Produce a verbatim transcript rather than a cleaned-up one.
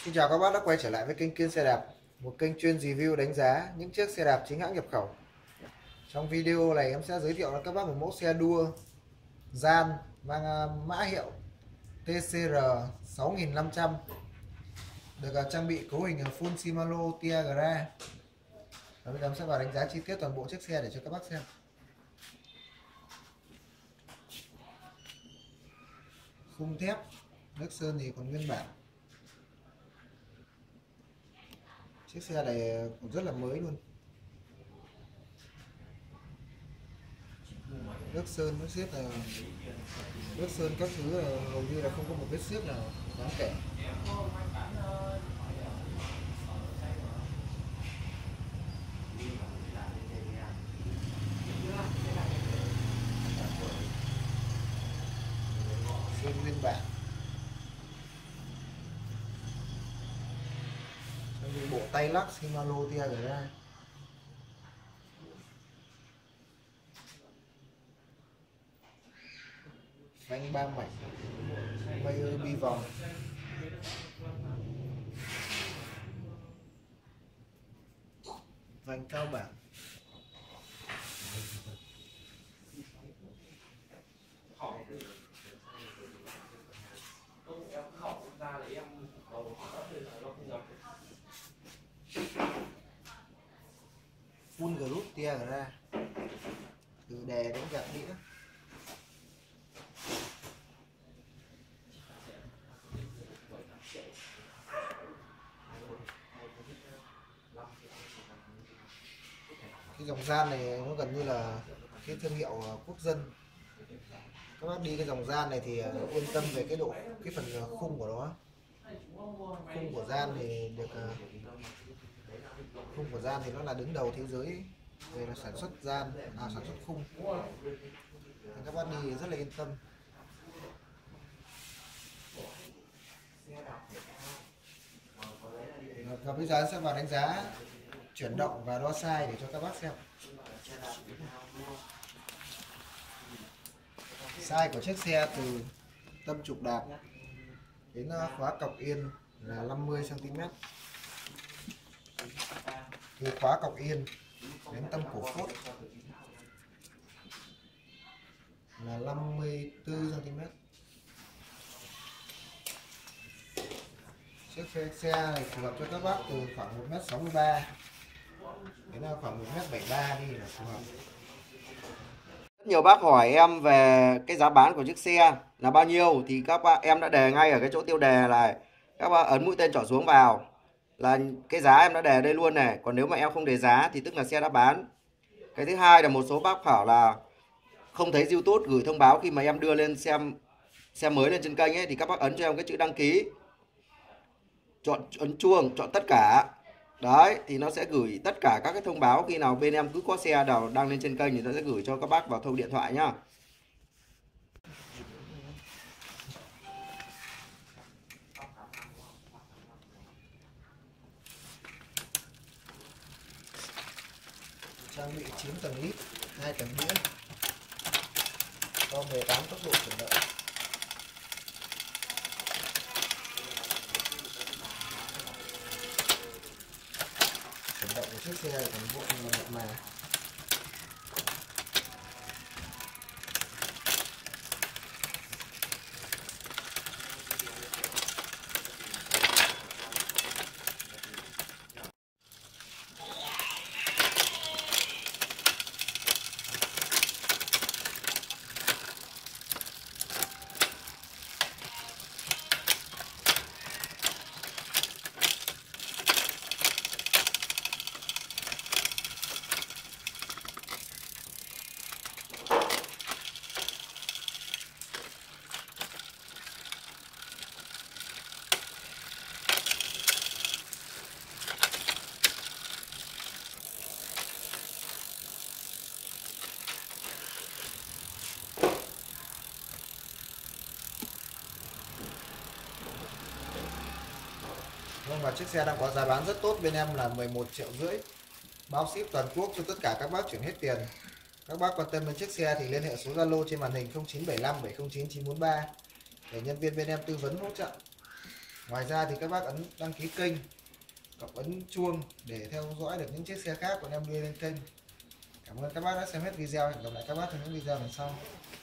Xin chào các bác đã quay trở lại với kênh Kiên Xe Đạp, một kênh chuyên review đánh giá những chiếc xe đạp chính hãng nhập khẩu. Trong video này em sẽ giới thiệu cho các bác một mẫu xe đua gian mang à, mã hiệu tê xê rờ sáu nghìn năm trăm, được à, trang bị cấu hình full Shimano Tiagra. Và bây giờ em sẽ vào đánh giá chi tiết toàn bộ chiếc xe để cho các bác xem. Khung thép, nước sơn thì còn nguyên bản. Chiếc xe này cũng rất là mới luôn. Nước sơn, nước xiết là nước sơn các thứ là hầu như là không có một vết xiết nào đáng kể. Sơn nguyên bản. Trong bộ tay lắc Shimano Tiagra. Phanh ba mảnh, Mayer bi vòng, vành cao bản, full group Tiagra từ đè đến gạt đĩa. Cái dòng gian này nó gần như là cái thương hiệu quốc dân. Các bác đi cái dòng gian này thì yên tâm về cái độ cái phần khung của nó. Khung của gian thì được khung của gian thì nó là đứng đầu thế giới về là sản xuất gian, à, sản xuất khung. Thì các bác đi rất là yên tâm. Và bây giờ sẽ vào đánh giá chuyển động và đo sai để cho các bác xem. Size của chiếc xe từ tâm trục đạp đến khóa cọc yên là năm mươi xăng ti mét. Từ khóa cọc yên đến tâm cổ phốt là năm mươi tư xăng ti mét. Chiếc xe này phù hợp cho các bác từ khoảng một mét sáu mươi ba đến khoảng một mét bảy mươi ba đi là phù hợp. Rất nhiều bác hỏi em về cái giá bán của chiếc xe là bao nhiêu thì các bác em đã đề ngay ở cái chỗ tiêu đề này. Các bác ấn mũi tên trỏ xuống vào là cái giá em đã đề đây luôn này. Còn nếu mà em không đề giá thì tức là xe đã bán. Cái thứ hai là một số bác bảo là không thấy YouTube gửi thông báo khi mà em đưa lên xem xe mới lên trên kênh ấy, thì các bác ấn cho em cái chữ đăng ký, chọn ấn chuông, chọn tất cả. Đấy, thì nó sẽ gửi tất cả các cái thông báo khi nào bên em cứ có xe nào đăng lên trên kênh thì nó sẽ gửi cho các bác vào thông điện thoại nhá. Trang bị chín tầng lít, hai tầng đĩa, có mười tám tốc độ chuyển động. Chuyển động của chiếc xe này còn vô cùng là mượt mà. Vâng, và chiếc xe đang có giá bán rất tốt bên em là mười một triệu rưỡi, bao ship toàn quốc cho tất cả các bác chuyển hết tiền. Các bác quan tâm đến chiếc xe thì liên hệ số Zalo trên màn hình không chín bảy năm bảy không chín chín bốn ba để nhân viên bên em tư vấn hỗ trợ. Ngoài ra thì các bác ấn đăng ký kênh, cộng ấn chuông để theo dõi được những chiếc xe khác của em đưa lên kênh. Cảm ơn các bác đã xem hết video. Hẹn gặp lại các bác trong những video lần sau.